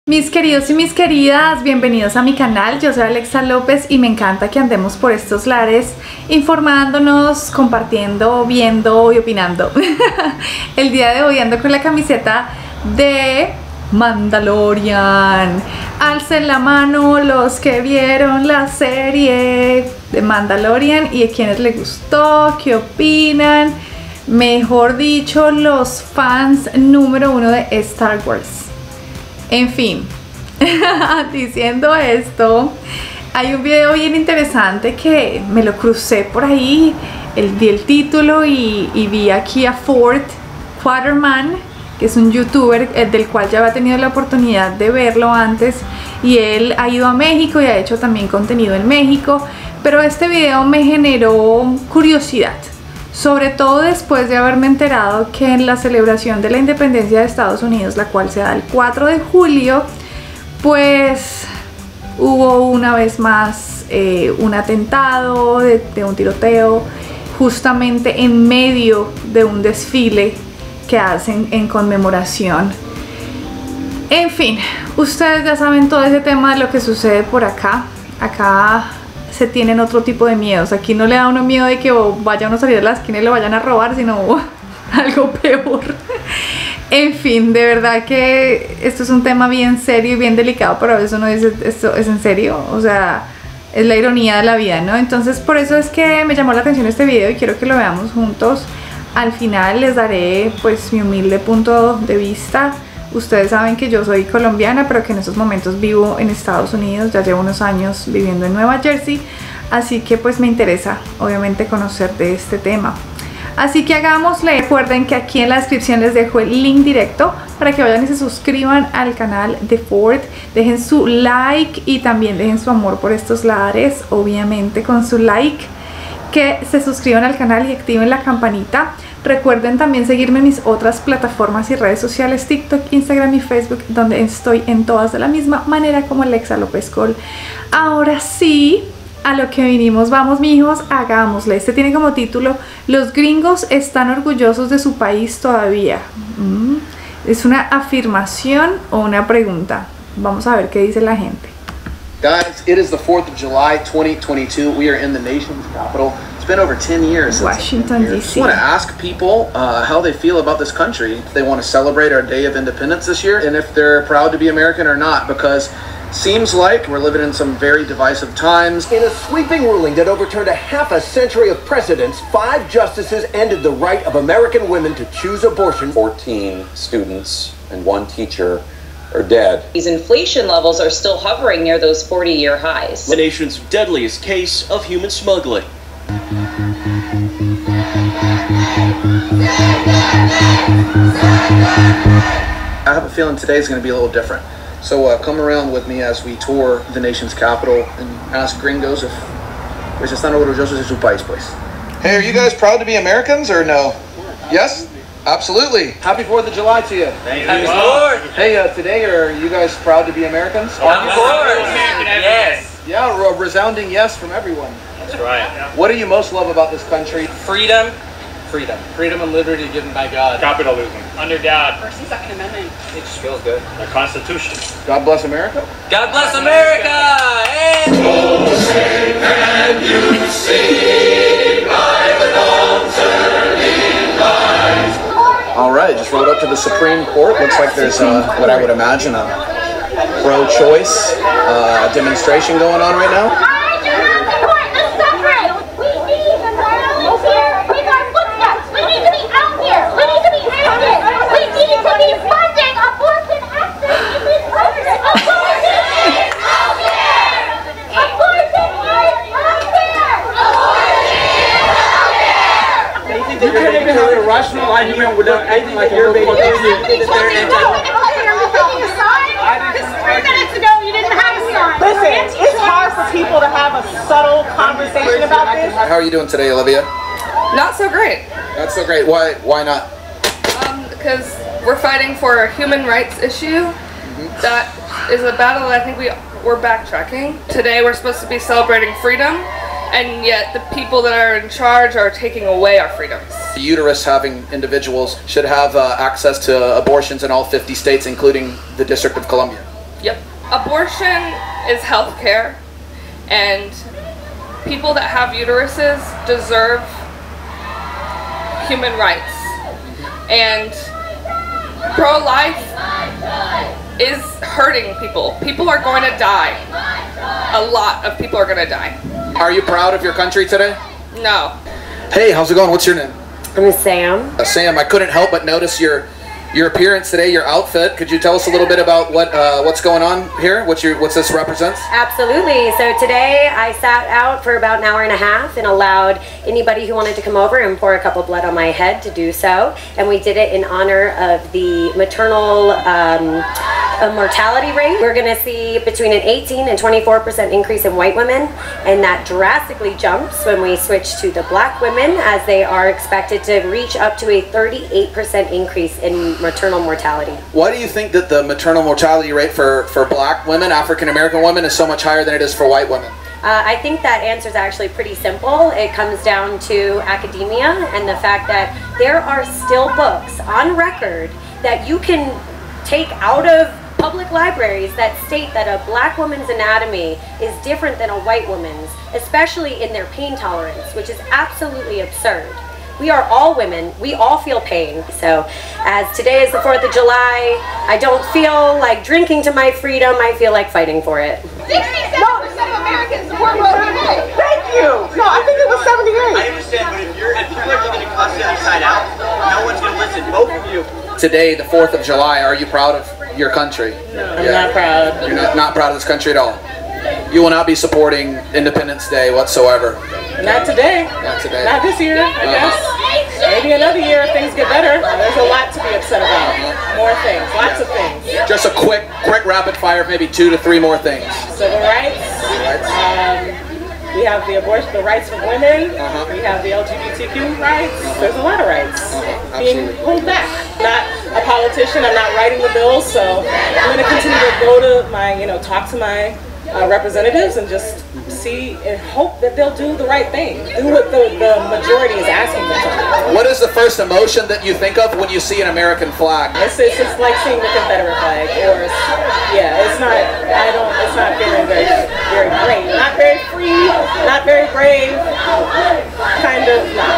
Mis queridos y mis queridas, bienvenidos a mi canal. Yo soy Alexa López y me encanta que andemos por estos lares informándonos, compartiendo, viendo y opinando. El día de hoy ando con la camiseta de Mandalorian. Alcen la mano los que vieron la serie de Mandalorian y a quienes les gustó, qué opinan. Mejor dicho, los fans número uno de Star Wars. En fin, diciendo esto, hay un video bien interesante que me lo crucé por ahí, vi el título y vi aquí a Ford Quaterman, que es un youtuber del cual ya había tenido la oportunidad de verlo antes, y él ha ido a México y ha hecho también contenido en México, pero este video me generó curiosidad. Sobre todo después de haberme enterado que en la celebración de la independencia de Estados Unidos, la cual se da el 4 de julio, pues hubo una vez más un atentado de un tiroteo justamente en medio de un desfile que hacen en conmemoración. En fin, ustedes ya saben todo ese tema de lo que sucede por acá. Acá se tienen otro tipo de miedos. Aquí no le da uno miedo de que vayan a salir de la esquina y lo vayan a robar, sino algo peor. En fin, de verdad que esto es un tema bien serio y bien delicado, pero a veces uno dice, ¿esto es en serio? O sea, es la ironía de la vida, ¿no? Entonces por eso es que me llamó la atención este video y quiero que lo veamos juntos. Al final les daré pues mi humilde punto de vista. Ustedes saben que yo soy colombiana, pero que en estos momentos vivo en Estados Unidos. Ya llevo unos años viviendo en Nueva Jersey, así que pues me interesa obviamente conocer de este tema. Así que hagámosle. Recuerden que aquí en la descripción les dejo el link directo para que vayan y se suscriban al canal de Ford. Dejen su like y también dejen su amor por estos lares, obviamente con su like. Que se suscriban al canal y activen la campanita. Recuerden también seguirme en mis otras plataformas y redes sociales, TikTok, Instagram y Facebook, donde estoy en todas de la misma manera como Alexa López Col. Ahora sí, a lo que vinimos, vamos mijos, hagámosle. Este tiene como título: los gringos están orgullosos de su país todavía. ¿Es una afirmación o una pregunta? Vamos a ver qué dice la gente. Guys, it is the 4th of July 2022. We are in the nation's capital. It's been over 10 years since Washington, D.C. I just want to ask people how they feel about this country. If they want to celebrate our Day of Independence this year, and if they're proud to be American or not, because seems like we're living in some very divisive times. In a sweeping ruling that overturned a half a century of precedents, 5 justices ended the right of American women to choose abortion. 14 students and 1 teacher are dead. These inflation levels are still hovering near those 40-year highs. The nation's deadliest case of human smuggling. I have a feeling today is going to be a little different. So come around with me as we tour the nation's capital and ask gringos if pues están orgullosos de su país, pues. Hey, are you guys proud to be Americans or no? Yes? Absolutely. Happy 4th of July to you. Thank you. Happy Hey, today are you guys proud to be Americans? Of course. Yes. Yeah, a resounding yes from everyone. That's right. What do you most love about this country? Freedom. Freedom. Freedom and liberty given by God. Capitalism. Under God. First and Second Amendment. It just feels good. The Constitution. God bless America. God bless America! Hey! Can you see by the dawn's early light? All right, just rode up to the Supreme Court. Looks like there's what I would imagine a pro-choice demonstration going on right now. I do not support the suffrage. We need the girls here in our footsteps. We need to be out here. We need to be active. We need to be funding abortion access in this country. Abortion is out there. Abortion is out there. Abortion is out there. You can't even have a rational argument without acting like you're being Listen, it's hard for people to have a subtle conversation about this. How are you doing today, Olivia? Not so great. Not so great. Why not? Because we're fighting for a human rights issue. That is a battle that I think we're backtracking. Today we're supposed to be celebrating freedom, and yet the people that are in charge are taking away our freedoms. The uterus-having individuals should have access to abortions in all 50 states, including the District of Columbia. Yep. Abortion is health care, and people that have uteruses deserve human rights. And pro-life is hurting people. People are going to die. A lot of people are going to die. Are you proud of your country today? No. Hey, how's it going? What's your name? I'm Sam. Sam, I couldn't help but notice your appearance today, your outfit. Could you tell us a little bit about what's going on here? What's this represents? Absolutely. So today I sat out for about an hour and a half and allowed anybody who wanted to come over and pour a cup of blood on my head to do so. And we did it in honor of the maternal mortality rate. We're going to see between an 18 and 24% increase in white women, and that drastically jumps when we switch to the black women, as they are expected to reach up to a 38% increase in maternal mortality. Why do you think that the maternal mortality rate for black women, African American women, is so much higher than it is for white women? I think that answer is actually pretty simple. It comes down to academia and the fact that there are still books on record that you can take out of public libraries that state that a black woman's anatomy is different than a white woman's, especially in their pain tolerance, which is absolutely absurd. We are all women. We all feel pain. So as today is the 4th of July, I don't feel like drinking to my freedom. I feel like fighting for it. 67% of Americans support Roe v. Wade. Thank you. No, I think it was 78. I understand, but if people are looking to cuss the other side out, no one's going to listen. Both of you. Today, the 4th of July, are you proud of your country? No, I'm not proud. You're not proud of this country at all? You will not be supporting Independence Day whatsoever? Not today. Not today. Not this year, I guess. Maybe another year if things get better. There's a lot to be upset about. More things. Lots of things. Just a quick rapid fire of maybe 2 to 3 more things. Civil rights. We have the abortion, the rights of women. We have the LGBTQ rights. There's a lot of rights being pulled back. Not a politician. I'm not writing the bills, so I'm going to continue to go to my, talk to my representatives and just see and hope that they'll do the right thing. Do what the majority is asking them to do. What is the first emotion that you think of when you see an American flag? It's just like seeing the Confederate flag, or it's not feeling very brave. Not very free, not very brave, kind of not.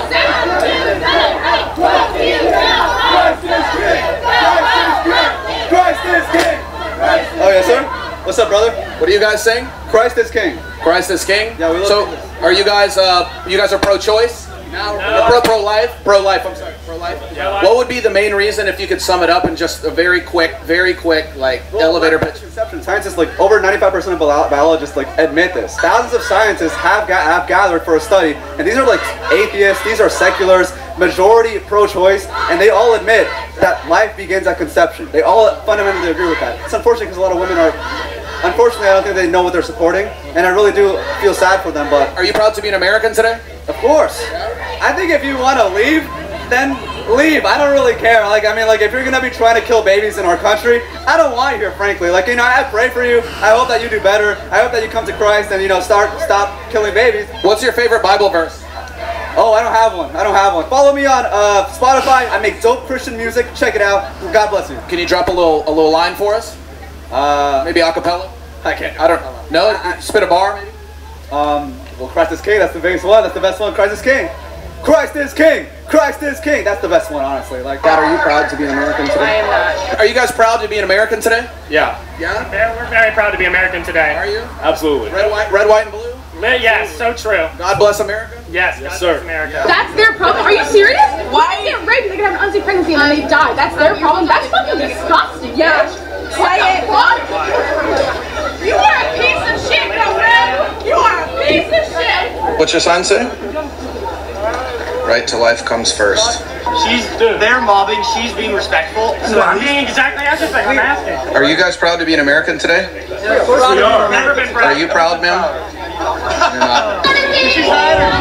Christ is King! Oh yes, sir? What's up, brother? What do you guys sing? Christ is King. Christ is King? Yeah, we love So, are you guys are pro-choice? No. Pro-life? Pro-life, I'm sorry. Pro-life? Yeah, what would be the main reason, if you could sum it up in just a very quick, elevator pitch? Scientists, over 95% of biologists, admit this. Thousands of scientists have gathered for a study, and these are, atheists, these are seculars, majority pro-choice, and they all admit that life begins at conception. They all fundamentally agree with that. It's unfortunate because a lot of women are... Unfortunately, I don't think they know what they're supporting, and I really do feel sad for them, but... Are you proud to be an American today? Of course. I think if you want to leave, then leave. I don't really care. If you're going to be trying to kill babies in our country, I don't want you here, frankly. I pray for you. I hope that you do better. I hope that you come to Christ and, stop killing babies. What's your favorite Bible verse? Oh, I don't have one. Follow me on Spotify. I make dope Christian music. Check it out. God bless you. Can you drop a little line for us? Maybe a cappella? I can't. I don't know. No? Spit a bar, maybe? Well, Christ is King. That's the biggest one. That's the best one. Christ is King. Christ is King. Christ is King. That's the best one, honestly. Dad, are you proud to be an American today? I am not. Are you guys proud to be an American today? Yeah. Yeah? We're very proud to be American today. Are you? Absolutely. Red, white, and blue? Yes, so true. God bless America? Yes, God bless America. That's their problem. Are you serious? Why they get raped? They can have an unsafe pregnancy and then they die. That's their problem. That's fucking disgusting. Yeah. Say it. You are a piece of shit, girlfriend. You are a piece of shit. What's your sign say? Right to life comes first. They're mobbing, she's being respectful. So I'm being exactly as if I'm asking. Are you guys proud to be an American today? Yeah, of course we are. Never been proud. Are you proud, ma'am? You're not. Have you seen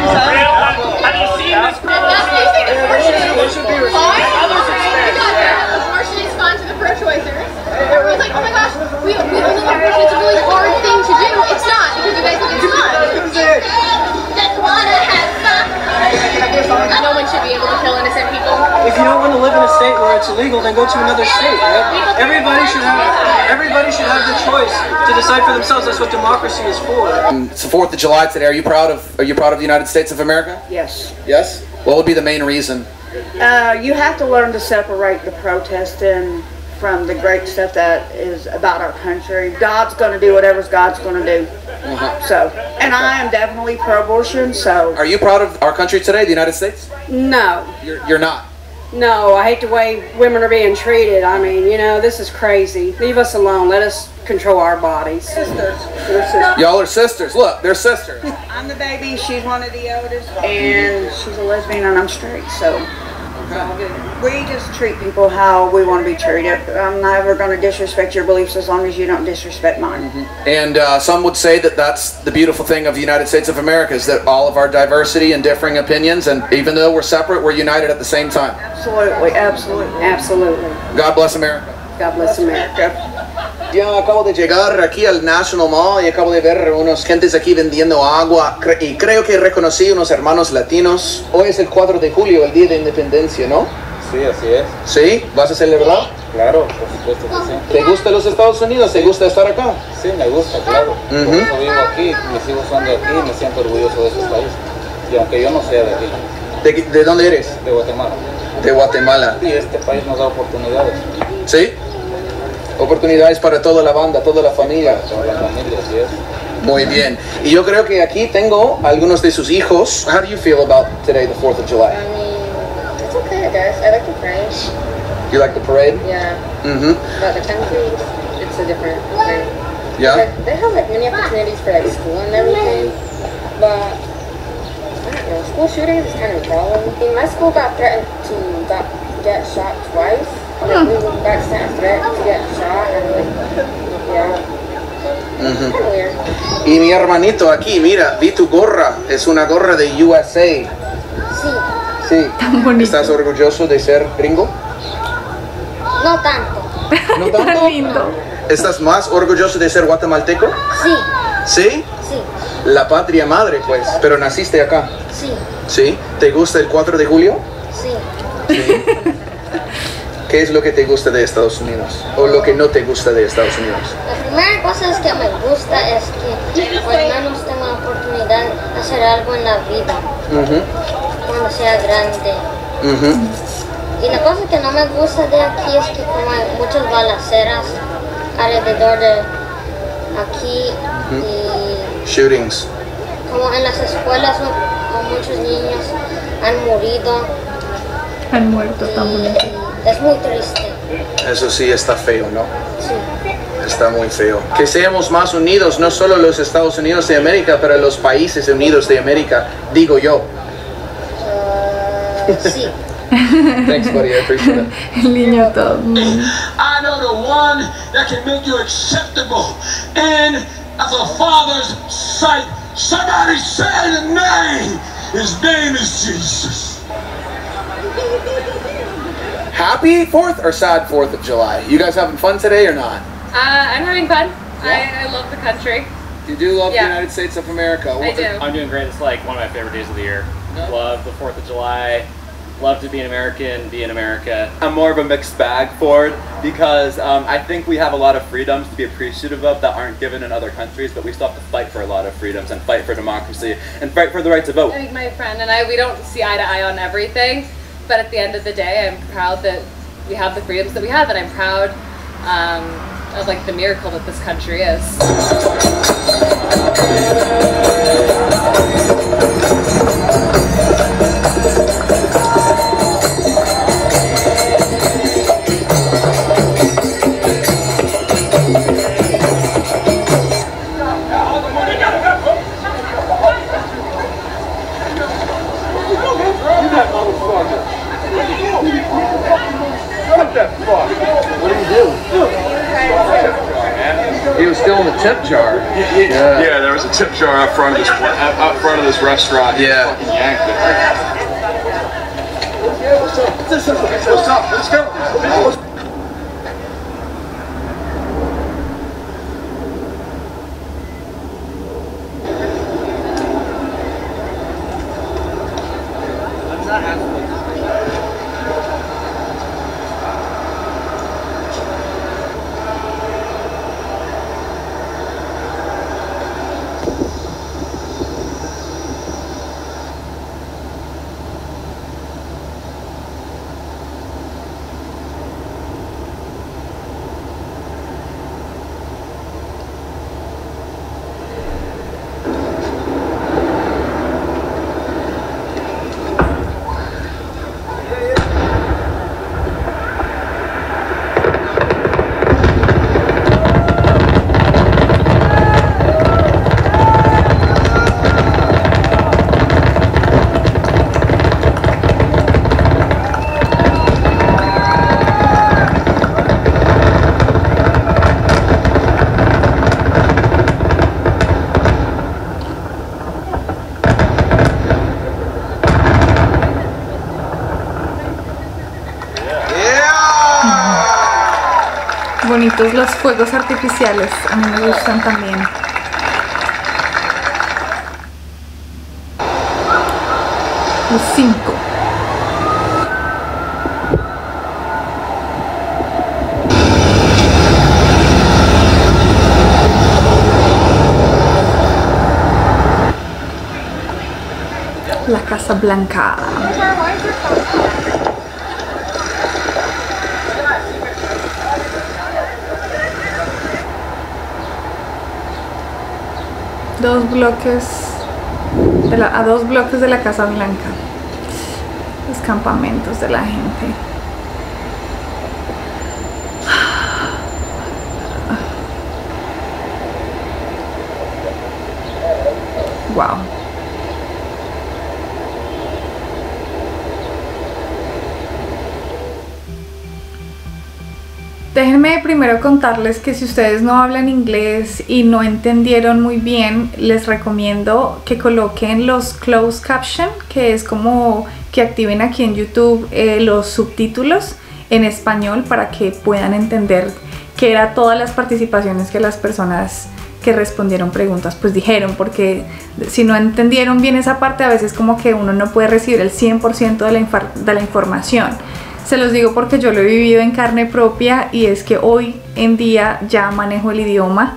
this girl? Abortion is fun to the pro-choicers. Everyone's like, oh my gosh, we only want abortion. It's a really hard thing to do. It's not, because you guys think it's fun. Just wanna have fun. No one should be able to kill innocent people. If you don't want to live in a state where it's illegal, then go to another state. Right? Everybody should have the choice to decide for themselves. That's what democracy is for. It's the 4th of July today. Are you proud of the United States of America? Yes. Yes? What would be the main reason? You have to learn to separate the protesting from the great stuff that is about our country. God's going to do whatever God's going to do. So, and I am definitely pro-abortion, so. Are you proud of our country today, the United States? No. You're not? No, I hate the way women are being treated. I mean, you know, this is crazy. Leave us alone. Let us control our bodies. Sisters. Y'all are sisters. Look, they're sisters. I'm the baby, she's one of the eldest, and she's a lesbian and I'm straight, so. We just treat people how we want to be treated. I'm never going to disrespect your beliefs as long as you don't disrespect mine. And some would say that that's the beautiful thing of the United States of America, is that all of our diversity and differing opinions, and even though we're separate, we're united at the same time. Absolutely, absolutely, absolutely. God bless America. God bless America. Ya acabo de llegar aquí al National Mall y acabo de ver unos gentes aquí vendiendo agua y creo que reconocí unos hermanos latinos. Hoy es el 4 de julio, el Día de Independencia, ¿no? Sí, así es. ¿Sí? ¿Vas a celebrar? Claro, por supuesto que sí. ¿Te gusta los Estados Unidos? ¿Te gusta estar acá? Sí, me gusta, claro. Por eso vivo aquí, mis hijos son de aquí y me siento orgulloso de este país. Y aunque yo no sea de aquí. ¿De dónde eres? De Guatemala. De Guatemala. Y este país nos da oportunidades. ¿Sí? Oportunidades para toda la banda, toda la familia. Toda la familia, así es. Muy bien. Y yo creo que aquí tengo algunos de sus hijos. How do you feel about today, the 4th of July? It's okay, I guess. I like the parade. You like the parade? Yeah. But the country, it's a different thing. Yeah? Like, they have like many opportunities for like school and everything, but I don't know, school shootings is kind of a problem. My school got threatened to get shot twice. Like, we got sent a threat to get shot and like, yeah. Kind of weird. Y mi hermanito aquí, mira, vi tu gorra. Es una gorra de USA. Sí. Sí. ¿Estás orgulloso de ser gringo? No tanto. ¿No tanto? Lindo. ¿Estás más orgulloso de ser guatemalteco? Sí. ¿Sí? Sí. La patria madre, pues. Pero naciste acá. Sí. ¿Sí? ¿Te gusta el 4 de julio? Sí. ¿Sí? ¿Qué es lo que te gusta de Estados Unidos? ¿O lo que no te gusta de Estados Unidos? La primera cosa es que me gusta es que por lo menos tengo la oportunidad de hacer algo en la vida cuando sea grande. Y la cosa que no me gusta de aquí es que como hay muchas balaceras alrededor de aquí y Shootings. como en las escuelas muchos niños han morido. Han muerto también. Es muy triste. Eso sí está feo, ¿no? Sí. Está muy feo. Que seamos más unidos, no solo los Estados Unidos de América, pero los países unidos de América, digo yo. Sí. Thanks, buddy. I appreciate it. El niño todo. I know the one that can make you acceptable in the Father's sight. Somebody say the name. His name is Jesus. Happy 4th or sad 4th of July? You guys having fun today or not? I'm having fun. I love the country. You do love the United States of America. I do. I'm doing great. It's like one of my favorite days of the year. Love the 4th of July. Love to be an American, be in America. I'm more of a mixed bag for it because I think we have a lot of freedoms to be appreciative of that aren't given in other countries, but we still have to fight for a lot of freedoms and fight for democracy and fight for the right to vote. I think my friend and I, we don't see eye to eye on everything, but at the end of the day, I'm proud that we have the freedoms that we have, and I'm proud of like the miracle that this country is. He was still in the tip jar. Yeah, there was a tip jar out front of this restaurant. Yeah. He yanked it. What's up? Let's go. bonitos los fuegos artificiales, a mí me gustan también. Los 5. La Casa Blanca. A 2 bloques de la Casa Blanca. Los campamentos de la gente. Wow. Déjenme primero contarles que si ustedes no hablan inglés y no entendieron muy bien, les recomiendo que coloquen los closed caption, que es como que activen aquí en YouTube los subtítulos en español para que puedan entender qué era todas las participaciones que las personas que respondieron preguntas pues dijeron, porque si no entendieron bien esa parte, a veces como que uno no puede recibir el 100% de la información. Se los digo porque yo lo he vivido en carne propia, y es que hoy en día ya manejo el idioma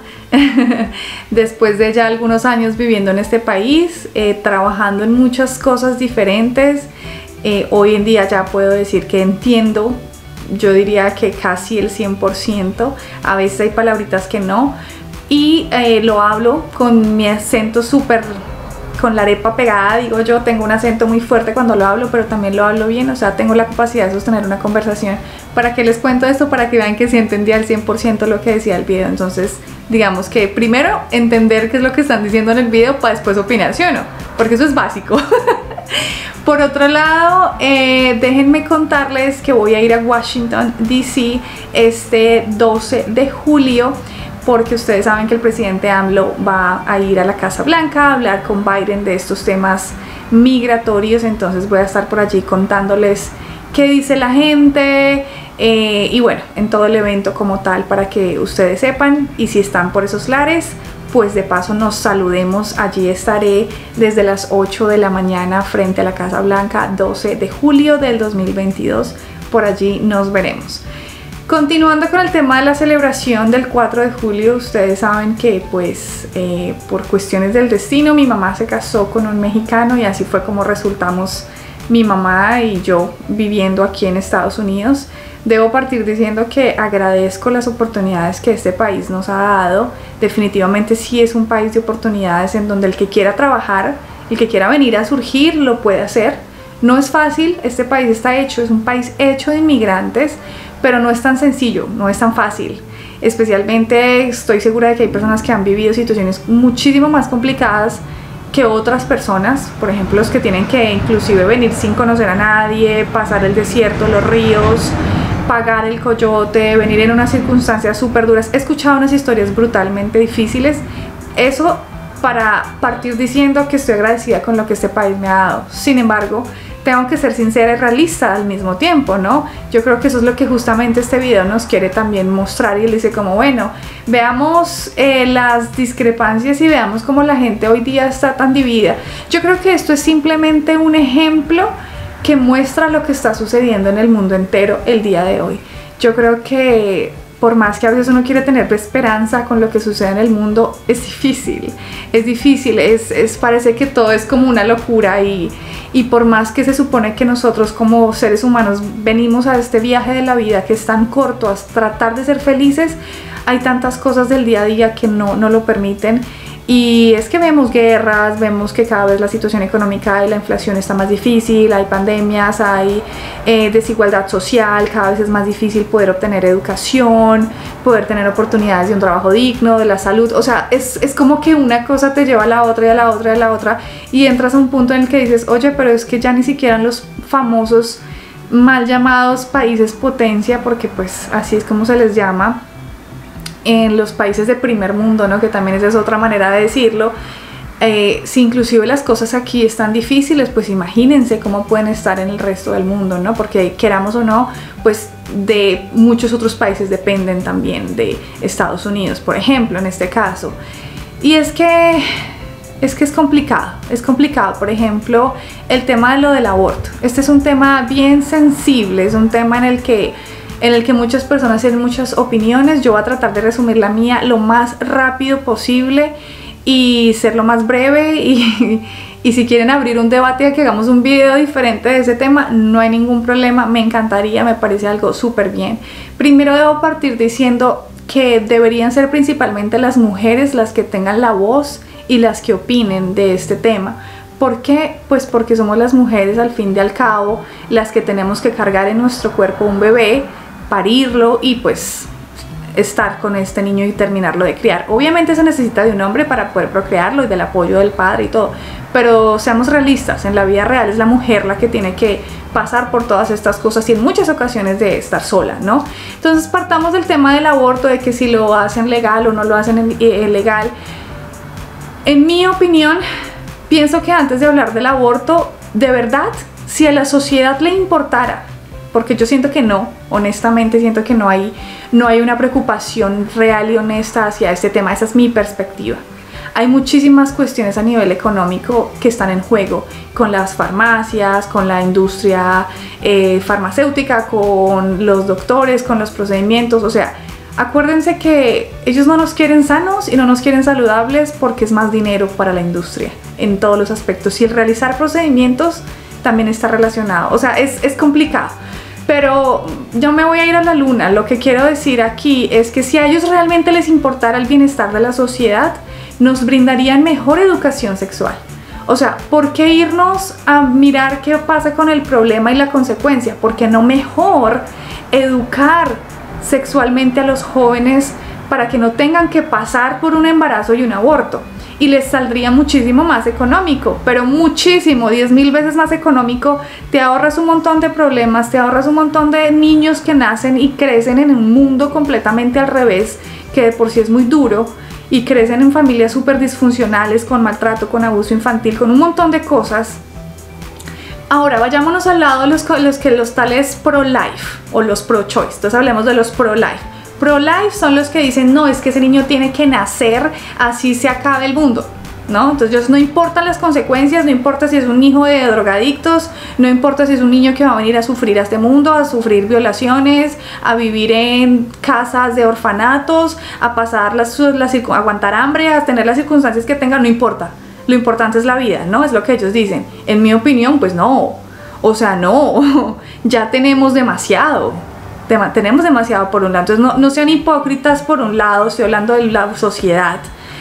después de ya algunos años viviendo en este país, trabajando en muchas cosas diferentes. Hoy en día ya puedo decir que entiendo, yo diría que casi el 100%, a veces hay palabritas que no, y lo hablo con mi acento súper, con la arepa pegada, digo yo, tengo un acento muy fuerte cuando lo hablo, pero también lo hablo bien, o sea, tengo la capacidad de sostener una conversación. ¿Para qué les cuento esto? Para que vean que sí entendía al 100% lo que decía el video. Entonces, digamos que primero entender qué es lo que están diciendo en el video para después opinar, ¿sí o no? Porque eso es básico. Por otro lado, déjenme contarles que voy a ir a Washington, D.C. este 12 de julio, porque ustedes saben que el presidente AMLO va a ir a la Casa Blanca a hablar con Biden de estos temas migratorios. Entonces voy a estar por allí contándoles qué dice la gente, y bueno, en todo el evento como tal, para que ustedes sepan, y si están por esos lares, pues de paso nos saludemos. Allí estaré desde las 8 de la mañana frente a la Casa Blanca, 12 de julio del 2022, por allí nos veremos. Continuando con el tema de la celebración del 4 de julio, ustedes saben que pues por cuestiones del destino mi mamá se casó con un mexicano, y así fue como resultamos mi mamá y yo viviendo aquí en Estados Unidos. Debo partir diciendo que agradezco las oportunidades que este país nos ha dado. Definitivamente sí es un país de oportunidades en donde el que quiera trabajar, el que quiera venir a surgir, lo puede hacer. No es fácil, este país está hecho, es un país hecho de inmigrantes, pero no es tan sencillo, no es tan fácil. Especialmente estoy segura de que hay personas que han vivido situaciones muchísimo más complicadas que otras personas, por ejemplo los que tienen que inclusive venir sin conocer a nadie, pasar el desierto, los ríos, pagar el coyote, venir en unas circunstancias súper duras. He escuchado unas historias brutalmente difíciles. Eso para partir diciendo que estoy agradecida con lo que este país me ha dado. Sin embargo, tengo que ser sincera y realista al mismo tiempo, ¿no? Yo creo que eso es lo que justamente este video nos quiere también mostrar, y él dice como, bueno, veamos las discrepancias y veamos cómo la gente hoy día está tan dividida. Yo creo que esto es simplemente un ejemplo que muestra lo que está sucediendo en el mundo entero el día de hoy. Yo creo que por más que a veces uno quiere tener esperanza con lo que sucede en el mundo, es difícil, parece que todo es como una locura, y por más que se supone que nosotros como seres humanos venimos a este viaje de la vida que es tan corto, a tratar de ser felices, hay tantas cosas del día a día que no lo permiten. Y es que vemos guerras, vemos que cada vez la situación económica y la inflación está más difícil, hay pandemias, hay desigualdad social, cada vez es más difícil poder obtener educación, poder tener oportunidades de un trabajo digno, de la salud. O sea, es como que una cosa te lleva a la otra y a la otra y a la otra, y entras a un punto en el que dices, oye, pero es que ya ni siquiera en los famosos mal llamados países potencia, porque pues así es como se les llama, en los países de primer mundo, ¿no? Que también esa es otra manera de decirlo, Si inclusive las cosas aquí están difíciles, pues imagínense cómo pueden estar en el resto del mundo, ¿no? Porque queramos o no, pues de muchos otros países dependen también de Estados Unidos, por ejemplo, en este caso. Y es que es complicado, por ejemplo, el tema de lo del aborto. Este es un tema bien sensible, es un tema en el que muchas personas tienen muchas opiniones. Yo voy a tratar de resumir la mía lo más rápido posible y ser lo más breve, y si quieren abrir un debate, que hagamos un video diferente de ese tema, no hay ningún problema, me encantaría, me parece algo súper bien. Primero debo partir diciendo que deberían ser principalmente las mujeres las que tengan la voz y las que opinen de este tema. ¿Por qué? Pues porque somos las mujeres al fin y al cabo las que tenemos que cargar en nuestro cuerpo un bebé, parirlo y pues estar con este niño y terminarlo de criar. Obviamente se necesita de un hombre para poder procrearlo y del apoyo del padre y todo, pero seamos realistas, en la vida real es la mujer la que tiene que pasar por todas estas cosas y en muchas ocasiones de estar sola, ¿no? Entonces partamos del tema del aborto, de que si lo hacen legal o no lo hacen legal. En mi opinión, pienso que antes de hablar del aborto, de verdad, si a la sociedad le importara, porque yo siento que no, honestamente siento que no hay una preocupación real y honesta hacia este tema. Esa es mi perspectiva. Hay muchísimas cuestiones a nivel económico que están en juego, con las farmacias, con la industria farmacéutica, con los doctores, con los procedimientos. O sea, acuérdense que ellos no nos quieren sanos y no nos quieren saludables porque es más dinero para la industria en todos los aspectos. Y el realizar procedimientos también está relacionado. O sea, es complicado. Pero yo me voy a ir a la luna. Lo que quiero decir aquí es que si a ellos realmente les importara el bienestar de la sociedad, nos brindarían mejor educación sexual. O sea, ¿por qué irnos a mirar qué pasa con el problema y la consecuencia? ¿Por qué no mejor educar sexualmente a los jóvenes para que no tengan que pasar por un embarazo y un aborto? Y les saldría muchísimo más económico, pero muchísimo, 10.000 veces más económico. Te ahorras un montón de problemas, te ahorras un montón de niños que nacen y crecen en un mundo completamente al revés, que de por sí es muy duro, y crecen en familias súper disfuncionales, con maltrato, con abuso infantil, con un montón de cosas. Ahora vayámonos al lado de los tales pro-life o los pro-choice. Entonces hablemos de los pro-life. Pro-life son los que dicen, no, es que ese niño tiene que nacer, así se acabe el mundo, ¿no? Entonces no importan las consecuencias, no importa si es un hijo de drogadictos, no importa si es un niño que va a venir a sufrir a este mundo, a sufrir violaciones, a vivir en casas de orfanatos, a pasar a aguantar hambre, a tener las circunstancias que tenga, no importa. Lo importante es la vida, ¿no? Es lo que ellos dicen. En mi opinión, pues no. O sea, no. Ya tenemos demasiado. Tenemos demasiado por un lado. Entonces no sean hipócritas por un lado. Estoy hablando de la sociedad.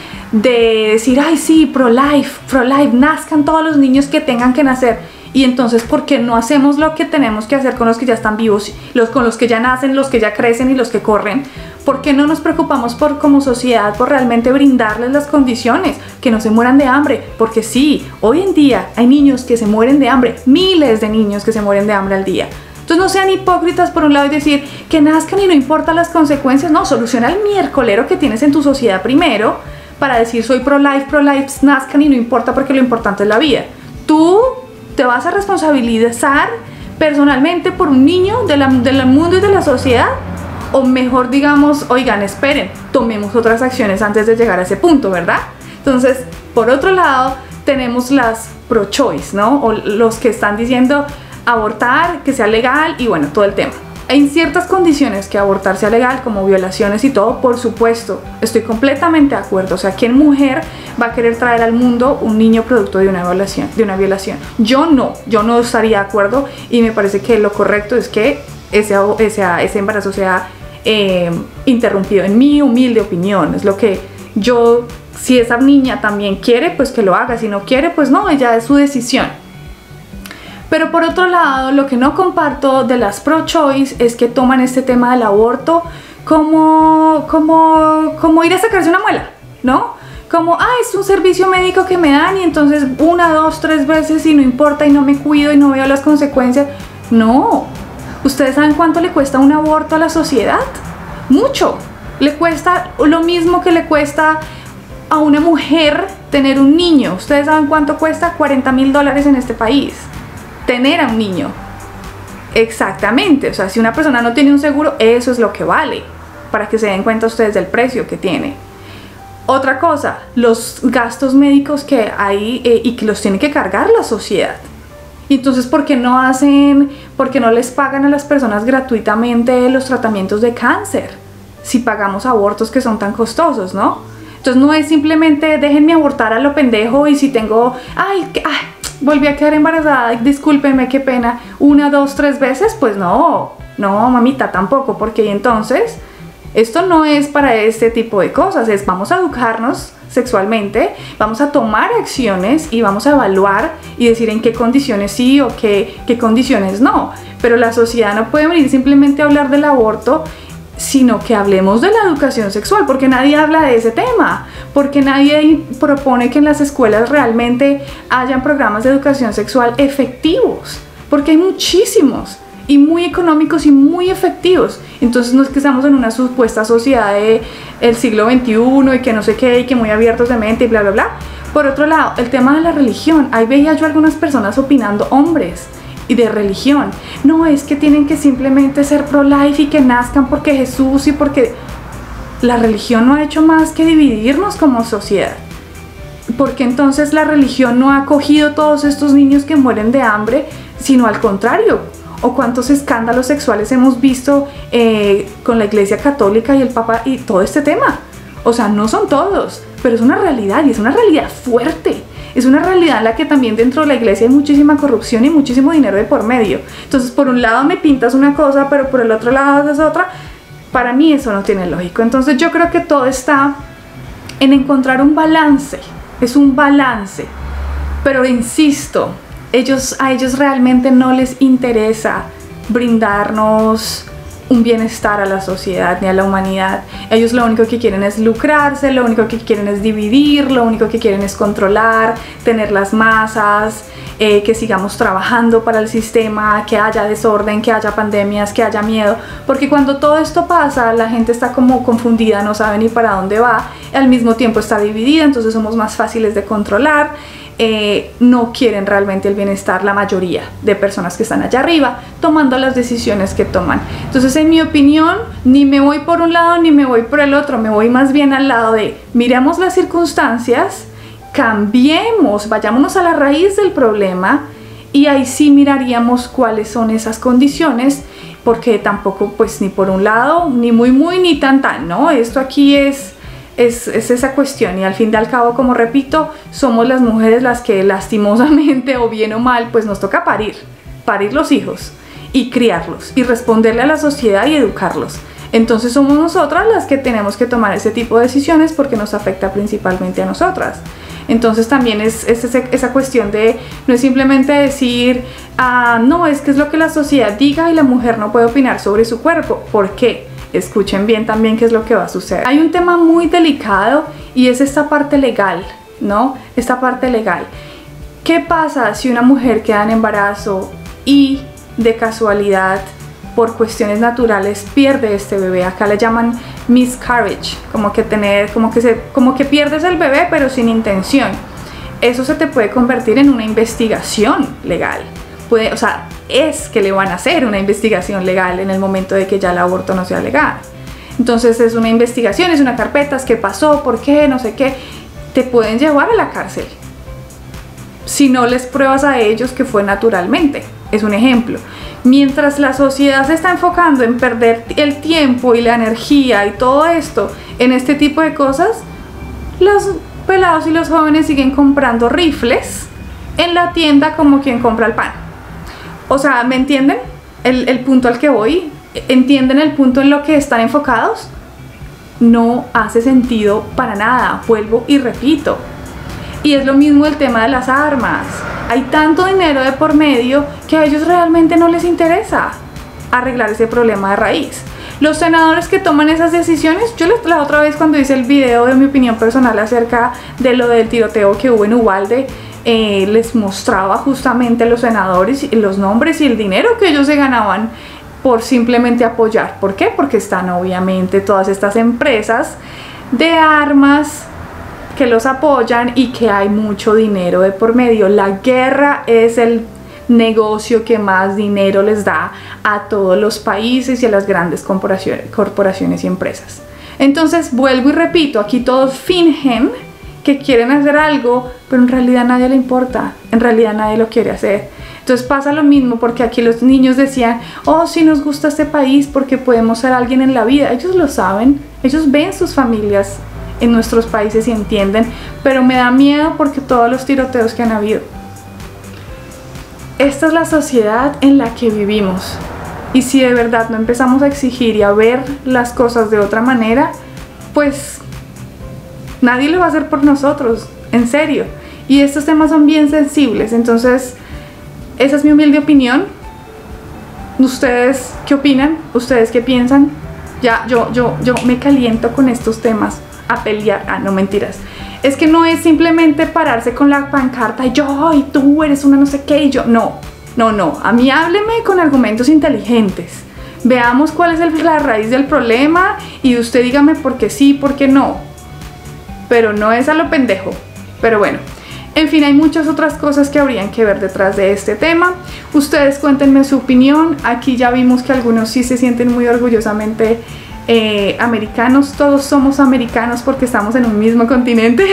De decir, ay sí, pro-life, nazcan todos los niños que tengan que nacer. Y entonces, ¿por qué no hacemos lo que tenemos que hacer con los que ya están vivos, con los que ya nacen, los que ya crecen y los que corren? ¿Por qué no nos preocupamos como sociedad por realmente brindarles las condiciones? Que no se mueran de hambre. Porque sí, hoy en día hay niños que se mueren de hambre, miles de niños que se mueren de hambre al día. Entonces no sean hipócritas por un lado y decir que nazcan y no importan las consecuencias. No, soluciona el miércolero que tienes en tu sociedad primero para decir soy pro-life, nazcan y no importa porque lo importante es la vida. Tú te vas a responsabilizar personalmente por un niño del mundo y de la sociedad, o mejor digamos, oigan, esperen, tomemos otras acciones antes de llegar a ese punto, ¿verdad? Entonces, por otro lado, tenemos las pro-choice, ¿no? O los que están diciendo abortar, que sea legal y bueno, todo el tema. En ciertas condiciones que abortar sea legal, como violaciones y todo, por supuesto, estoy completamente de acuerdo. O sea, ¿quién mujer va a querer traer al mundo un niño producto de una violación? Yo no estaría de acuerdo, y me parece que lo correcto es que ese embarazo sea interrumpido, en mi humilde opinión. Es lo que yo, si esa niña también quiere, pues que lo haga. Si no quiere, pues no, ella es su decisión. Pero por otro lado, lo que no comparto de las pro-choice es que toman este tema del aborto como ir a sacarse una muela, ¿no? Como, es un servicio médico que me dan y entonces 1, 2, 3 veces y no importa y no me cuido y no veo las consecuencias. No. ¿Ustedes saben cuánto le cuesta un aborto a la sociedad? Mucho. Le cuesta lo mismo que le cuesta a una mujer tener un niño. ¿Ustedes saben cuánto cuesta? $40.000 en este país. Tener a un niño. Exactamente. O sea, si una persona no tiene un seguro, eso es lo que vale. Para que se den cuenta ustedes del precio que tiene. Otra cosa, los gastos médicos que hay y que los tiene que cargar la sociedad. Y entonces, ¿por qué no les pagan a las personas gratuitamente los tratamientos de cáncer? Si pagamos abortos que son tan costosos, ¿no? Entonces no es simplemente déjenme abortar a lo pendejo y si tengo, volví a quedar embarazada, discúlpenme, qué pena, 1, 2, 3 veces, pues no, mamita, tampoco, porque entonces esto no es para este tipo de cosas, vamos a educarnos sexualmente, vamos a tomar acciones y vamos a evaluar y decir en qué condiciones sí o qué condiciones no. Pero la sociedad no puede venir simplemente a hablar del aborto, sino que hablemos de la educación sexual, porque nadie habla de ese tema, porque nadie propone que en las escuelas realmente hayan programas de educación sexual efectivos, porque hay muchísimos y muy económicos y muy efectivos. Entonces no es que estamos en una supuesta sociedad del siglo XXI y que no sé qué y que muy abiertos de mente y bla bla bla. Por otro lado, el tema de la religión, ahí veía yo algunas personas opinando, hombres y de religión, no es que tienen que simplemente ser pro-life y que nazcan porque Jesús y porque la religión no ha hecho más que dividirnos como sociedad. Porque entonces la religión no ha acogido todos estos niños que mueren de hambre, sino al contrario. O cuántos escándalos sexuales hemos visto con la Iglesia Católica y el Papa y todo este tema. O sea, no son todos, pero es una realidad y es una realidad fuerte. Es una realidad en la que también dentro de la iglesia hay muchísima corrupción y muchísimo dinero de por medio. Entonces, por un lado me pintas una cosa, pero por el otro lado es otra. Para mí eso no tiene lógico. Entonces yo creo que todo está en encontrar un balance. Es un balance. Pero insisto, a ellos realmente no les interesa brindarnos un bienestar a la sociedad ni a la humanidad. Ellos lo único que quieren es lucrarse, lo único que quieren es dividir, lo único que quieren es controlar, tener las masas, que sigamos trabajando para el sistema, que haya desorden, que haya pandemias, que haya miedo, porque cuando todo esto pasa la gente está como confundida, no sabe ni para dónde va, al mismo tiempo está dividida, entonces somos más fáciles de controlar. No quieren realmente el bienestar la mayoría de personas que están allá arriba tomando las decisiones que toman. Entonces, en mi opinión, ni me voy por un lado ni me voy por el otro, me voy más bien al lado de miremos las circunstancias, cambiemos, vayámonos a la raíz del problema y ahí sí miraríamos cuáles son esas condiciones, porque tampoco pues ni por un lado ni muy ni tan, ¿no? Esto aquí es esa cuestión y al fin y al cabo, como repito, somos las mujeres las que lastimosamente o bien o mal pues nos toca parir los hijos y criarlos y responderle a la sociedad y educarlos. Entonces somos nosotras las que tenemos que tomar ese tipo de decisiones porque nos afecta principalmente a nosotras. Entonces también es esa cuestión de no es simplemente decir no, es que es lo que la sociedad diga y la mujer no puede opinar sobre su cuerpo. ¿Por qué? Escuchen bien también qué es lo que va a suceder. Hay un tema muy delicado y es esta parte legal, ¿no? Esta parte legal. ¿Qué pasa si una mujer queda en embarazo y de casualidad, por cuestiones naturales, pierde este bebé? Acá le llaman miscarriage, como que pierdes el bebé pero sin intención. Eso se te puede convertir en una investigación legal. O sea, es que le van a hacer una investigación legal en el momento de que ya el aborto no sea legal. Entonces es una investigación, es una carpeta, es qué pasó, por qué, no sé qué. Te pueden llevar a la cárcel si no les pruebas a ellos que fue naturalmente. Es un ejemplo. Mientras la sociedad se está enfocando en perder el tiempo y la energía y todo esto en este tipo de cosas, los pelados y los jóvenes siguen comprando rifles en la tienda como quien compra el pan. O sea, ¿me entienden el punto al que voy? ¿Entienden el punto en lo que están enfocados? No hace sentido para nada, vuelvo y repito. Y es lo mismo el tema de las armas. Hay tanto dinero de por medio que a ellos realmente no les interesa arreglar ese problema de raíz. Los senadores que toman esas decisiones, yo la otra vez cuando hice el video de mi opinión personal acerca de lo del tiroteo que hubo en Uvalde, les mostraba justamente los senadores y los nombres y el dinero que ellos se ganaban por simplemente apoyar. ¿Por qué? Porque están obviamente todas estas empresas de armas que los apoyan y que hay mucho dinero de por medio. La guerra es el negocio que más dinero les da a todos los países y a las grandes corporaciones y empresas. Entonces, vuelvo y repito, aquí todos fingen que quieren hacer algo, pero en realidad a nadie le importa, en realidad nadie lo quiere hacer. Entonces pasa lo mismo, porque aquí los niños decían, oh, sí nos gusta este país porque podemos ser alguien en la vida. Ellos lo saben, ellos ven sus familias en nuestros países y entienden, pero me da miedo porque todos los tiroteos que han habido. Esta es la sociedad en la que vivimos, y si de verdad no empezamos a exigir y a ver las cosas de otra manera, pues nadie lo va a hacer por nosotros, en serio. Y estos temas son bien sensibles, entonces esa es mi humilde opinión. ¿Ustedes qué opinan? ¿Ustedes qué piensan? Ya, yo me caliento con estos temas a pelear. Ah, no, mentiras. Es que no es simplemente pararse con la pancarta y yo, y tú eres una no sé qué, y yo. No, no, no. A mí hábleme con argumentos inteligentes. Veamos cuál es la raíz del problema y usted dígame por qué sí, por qué no. Pero no es a lo pendejo. Pero bueno. En fin, hay muchas otras cosas que habrían que ver detrás de este tema. Ustedes cuéntenme su opinión. Aquí ya vimos que algunos sí se sienten muy orgullosamente americanos. Todos somos americanos porque estamos en un mismo continente.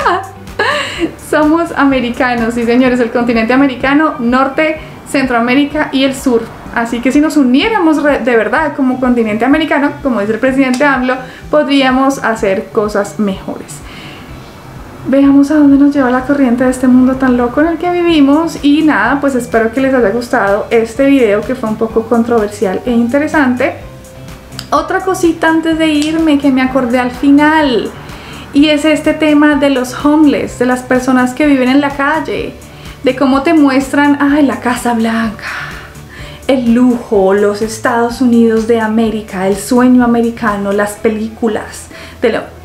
Somos americanos, sí señores, el continente americano, Norte, Centroamérica y el Sur. Así que si nos uniéramos de verdad como continente americano, como dice el presidente AMLO, podríamos hacer cosas mejores. Veamos a dónde nos lleva la corriente de este mundo tan loco en el que vivimos. Y nada, pues espero que les haya gustado este video, que fue un poco controversial e interesante. Otra cosita antes de irme que me acordé al final, y es este tema de los homeless, de las personas que viven en la calle, de cómo te muestran, ay, la Casa Blanca, el lujo, los Estados Unidos de América, el sueño americano, las películas de lo...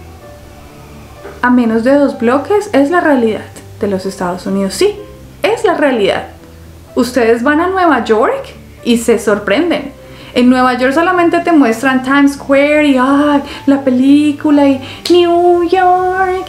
A menos de 2 bloques es la realidad de los Estados Unidos. Sí, es la realidad. Ustedes van a Nueva York y se sorprenden. En Nueva York solamente te muestran Times Square y ay, la película y New York,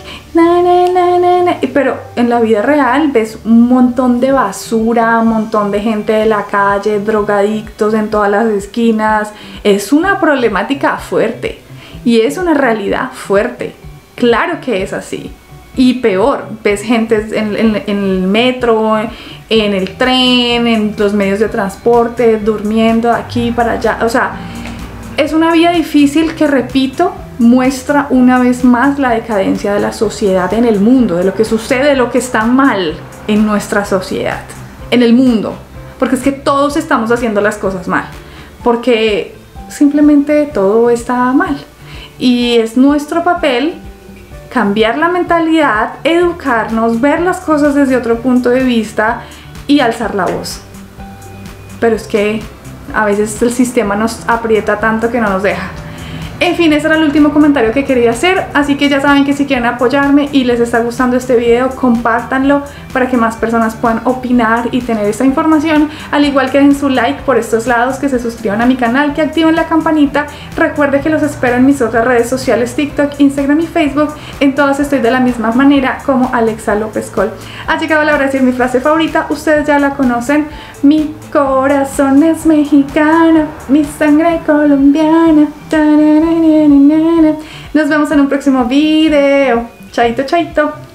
pero en la vida real ves un montón de basura, un montón de gente de la calle, drogadictos en todas las esquinas. Es una problemática fuerte y es una realidad fuerte. Claro que es así. Y peor, ves gente en el metro, en el tren, en los medios de transporte, durmiendo de aquí para allá. O sea, es una vida difícil que, repito, muestra una vez más la decadencia de la sociedad en el mundo, de lo que sucede, de lo que está mal en nuestra sociedad, en el mundo. Porque es que todos estamos haciendo las cosas mal, porque simplemente todo está mal. Y es nuestro papel cambiar la mentalidad, educarnos, ver las cosas desde otro punto de vista y alzar la voz. Pero es que a veces el sistema nos aprieta tanto que no nos deja. En fin, ese era el último comentario que quería hacer, así que ya saben que si quieren apoyarme y les está gustando este video, compártanlo para que más personas puedan opinar y tener esta información, al igual que den su like por estos lados, que se suscriban a mi canal, que activen la campanita. Recuerden que los espero en mis otras redes sociales, TikTok, Instagram y Facebook. En todas estoy de la misma manera como Alexa López Col. Ha llegado la hora de decir mi frase favorita, ustedes ya la conocen: mi corazón es mexicano, mi sangre colombiana. Nos vemos en un próximo video. Chaito, chaito.